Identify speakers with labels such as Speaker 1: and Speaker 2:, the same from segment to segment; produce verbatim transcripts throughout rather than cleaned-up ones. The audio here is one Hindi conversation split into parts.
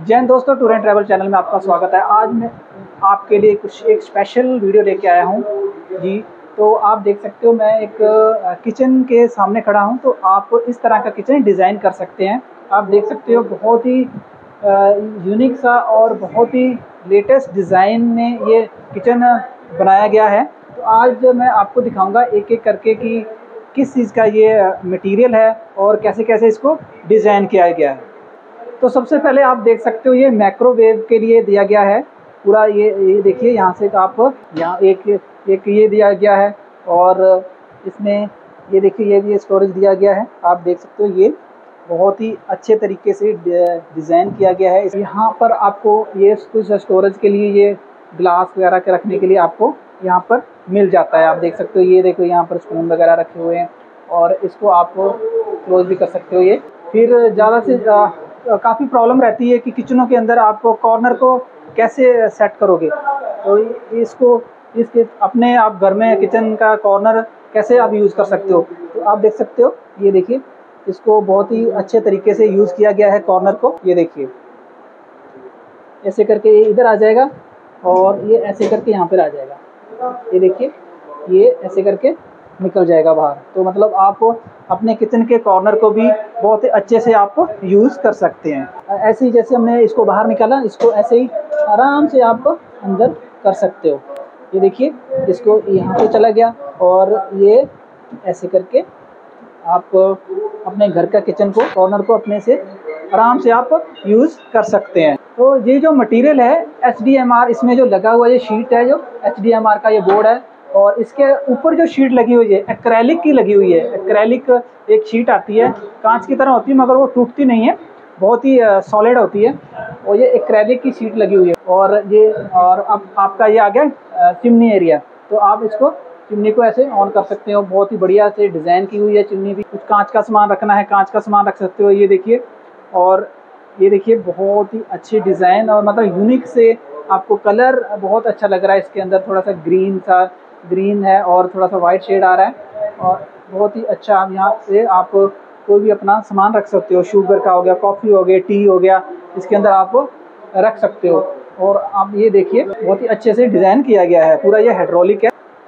Speaker 1: जैन दोस्तों, टूर एंड ट्रैवल चैनल में आपका स्वागत है। आज मैं आपके लिए कुछ एक स्पेशल वीडियो लेके आया हूँ जी। तो आप देख सकते हो, मैं एक किचन के सामने खड़ा हूँ। तो आप इस तरह का किचन डिज़ाइन कर सकते हैं। आप देख सकते हो, बहुत ही यूनिक सा और बहुत ही लेटेस्ट डिज़ाइन में ये किचन बनाया गया है। तो आज मैं आपको दिखाऊंगा एक एक करके कि किस चीज़ का ये मटेरियल है और कैसे कैसे इसको डिज़ाइन किया गया है। तो सबसे पहले आप देख सकते हो, ये माइक्रोवेव के लिए दिया गया है पूरा। ये ये देखिए, यहाँ से आप यहाँ एक एक ये दिया गया है और इसमें ये देखिए, ये भी स्टोरेज दिया गया है। आप देख सकते हो, ये बहुत ही अच्छे तरीके से डिज़ाइन किया गया है। यहाँ पर आपको ये कुछ स्टोरेज के लिए, ये ग्लास वगैरह के रखने के लिए आपको यहाँ पर मिल जाता है। आप देख सकते हो, ये देखो, यहाँ पर स्पून वगैरह रखे हुए हैं और इसको आप क्लोज भी कर सकते हो। ये फिर ज़्यादा से काफ़ी प्रॉब्लम रहती है कि किचनों के अंदर आपको कॉर्नर को कैसे सेट करोगे। तो इसको इसके अपने आप घर में किचन का कॉर्नर कैसे आप यूज़ कर सकते हो। तो आप देख सकते हो, ये देखिए, इसको बहुत ही अच्छे तरीके से यूज़ किया गया है कॉर्नर को। ये देखिए, ऐसे करके ये इधर आ जाएगा और ये ऐसे करके यहाँ पर आ जाएगा। ये देखिए, ये ऐसे करके निकल जाएगा बाहर। तो मतलब आप अपने किचन के कॉर्नर को भी बहुत ही अच्छे से आप यूज़ कर सकते हैं। ऐसे ही जैसे हमने इसको बाहर निकाला, इसको ऐसे ही आराम से आप अंदर कर सकते हो। ये देखिए, इसको यहाँ पे चला गया और ये ऐसे करके आप अपने घर का किचन को, कॉर्नर को अपने से आराम से आप यूज़ कर सकते हैं। तो ये जो मटेरियल है एच डी एम आर, इसमें जो लगा हुआ ये शीट है, जो एच डी एम आर का ये बोर्ड है, और इसके ऊपर जो शीट लगी हुई है एक्रेलिक की लगी हुई है। एक्रेलिक एक शीट आती है, कांच की तरह होती है मगर वो टूटती नहीं है, बहुत ही सॉलिड होती है। और ये एक्रेलिक की शीट लगी हुई है। और ये और अब आपका ये आ गया चिमनी एरिया। तो आप इसको चिमनी को ऐसे ऑन कर सकते हो। बहुत ही बढ़िया से डिज़ाइन की हुई है चिमनी भी। कुछ कांच का सामान रखना है, कांच का सामान रख सकते हो। ये देखिए, और ये देखिए, बहुत ही अच्छी डिज़ाइन और मतलब यूनिक से आपको कलर बहुत अच्छा लग रहा है। इसके अंदर थोड़ा सा ग्रीन सा ग्रीन है और थोड़ा सा वाइट शेड आ रहा है और बहुत ही अच्छा। आप यहाँ से आप कोई भी अपना सामान रख सकते हो। शुगर का हो गया, कॉफ़ी हो गया, टी हो गया, इसके अंदर आप रख सकते हो। और आप ये देखिए, बहुत ही अच्छे से डिज़ाइन किया गया है पूरा। ये हाइड्रोलिक है।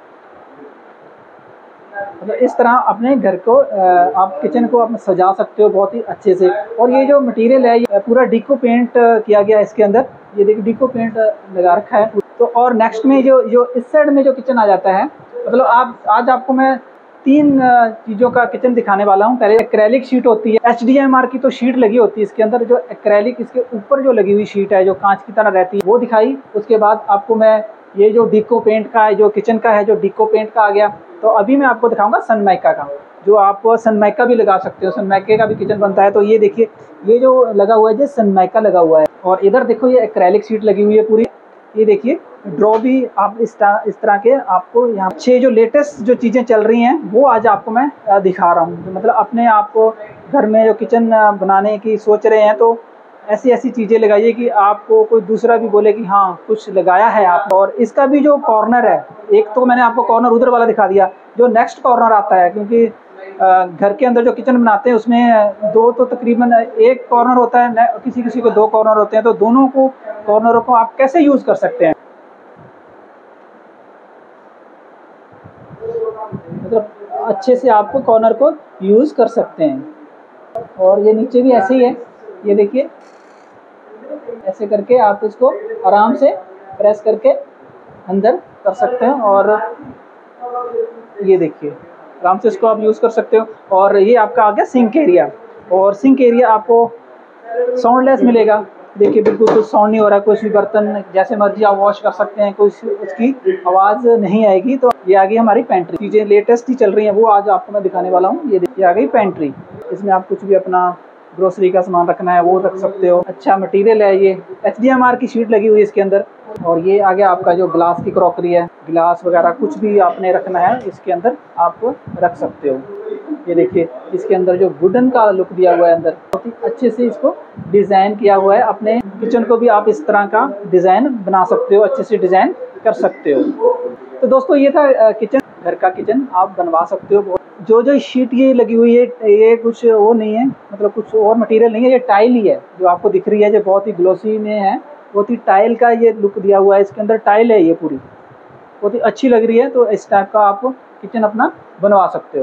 Speaker 1: मतलब इस तरह अपने घर को, आप किचन को आप सजा सकते हो बहुत ही अच्छे से। और ये जो मटेरियल है, ये पूरा डिको पेंट किया गया है इसके अंदर। ये देखिए, डिको पेंट लगा रखा है। तो और नेक्स्ट में जो जो इस साइड में जो किचन आ जाता है, मतलब आप आज आपको मैं तीन चीज़ों का किचन दिखाने वाला हूँ। पहले एक्रेलिक शीट होती है, एच डी एम आर की तो शीट लगी होती है इसके अंदर। जो एक्रेलिक इसके ऊपर जो लगी हुई शीट है, जो कांच की तरह रहती है, वो दिखाई। उसके बाद आपको मैं ये जो डिको पेंट का है, जो किचन का है, जो डिको पेंट का आ गया। तो अभी मैं आपको दिखाऊंगा सनमाइका का, जो आप सनमाइका भी लगा सकते हो। सनमाइके का भी किचन बनता है। तो ये देखिए, ये जो लगा हुआ है, जो सनमाइका लगा हुआ है। और इधर देखो, ये एक्रेलिक शीट लगी हुई है पूरी। ये देखिए, ड्रॉ भी आप इस तरह इस तरह के आपको यहाँ छः जो लेटेस्ट जो चीज़ें चल रही हैं, वो आज आपको मैं दिखा रहा हूँ। मतलब अपने आप को घर में जो किचन बनाने की सोच रहे हैं, तो ऐसी ऐसी चीज़ें लगाइए कि आपको कोई दूसरा भी बोले कि हाँ, कुछ लगाया है आप। और इसका भी जो कॉर्नर है, एक तो मैंने आपको कॉर्नर उधर वाला दिखा दिया, जो नेक्स्ट कॉर्नर आता है, क्योंकि घर के अंदर जो किचन बनाते हैं उसमें दो तो तकरीबन एक कॉर्नर होता है, किसी किसी को दो कॉर्नर होते हैं। तो दोनों को कॉर्नरों को आप कैसे यूज़ कर सकते हैं, मतलब अच्छे से आपको कॉर्नर को यूज़ कर सकते हैं। और ये नीचे भी ऐसे ही है। ये देखिए, ऐसे करके आप इसको आराम से प्रेस करके अंदर कर सकते हैं। और ये देखिए, आराम से इसको आप यूज़ कर सकते हो। और ये आपका आ गया सिंक एरिया। और सिंक एरिया आपको साउंडलेस मिलेगा। देखिए, बिल्कुल कुछ साउंड नहीं हो रहा। कुछ भी बर्तन जैसे मर्जी आप वॉश कर सकते हैं, कुछ उसकी आवाज़ नहीं आएगी। तो ये आ गई हमारी पेंट्री। चीज़ें लेटेस्ट ही चल रही हैं, वो आज आपको मैं दिखाने वाला हूँ। ये देखिए, आ गई पेंट्री। इसमें आप कुछ भी अपना ग्रोसरी का सामान रखना है वो रख सकते हो। अच्छा मटेरियल है। ये एच डी एम आर की शीट लगी हुई है इसके अंदर। और ये आ गया आपका जो ग्लास की क्रॉकरी है, गिलास वगैरह कुछ भी आपने रखना है, इसके अंदर आप रख सकते हो। ये देखिए, इसके अंदर जो वुडन का लुक दिया हुआ है अंदर, बहुत ही अच्छे से इसको डिज़ाइन किया हुआ है। अपने किचन को भी आप इस तरह का डिज़ाइन बना सकते हो, अच्छे से डिज़ाइन कर सकते हो। तो दोस्तों, ये था किचन, घर का किचन आप बनवा सकते हो। जो जो शीट ये लगी हुई है ये कुछ वो नहीं है, मतलब कुछ और मटेरियल नहीं है, ये टाइल ही है जो आपको दिख रही है, जो बहुत ही ग्लोसी में है, बहुत ही टाइल का ये लुक दिया हुआ है, इसके अंदर टाइल है ये पूरी, बहुत ही अच्छी लग रही है। तो इस टाइप का आप किचन अपना बनवा सकते हो।